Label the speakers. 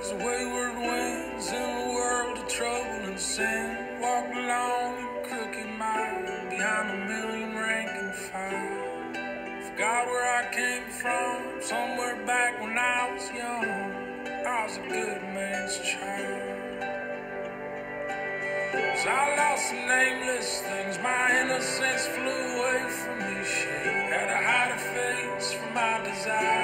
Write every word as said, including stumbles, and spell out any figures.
Speaker 1: the wayward winds in a world of trouble and sin. Walked along a crooked mile behind a million ranking fire. Forgot where I came from, somewhere back when I was young. I was a good man's child. So I lost some nameless things, my innocence flew away from me. Shit, had to hide a face from my desire.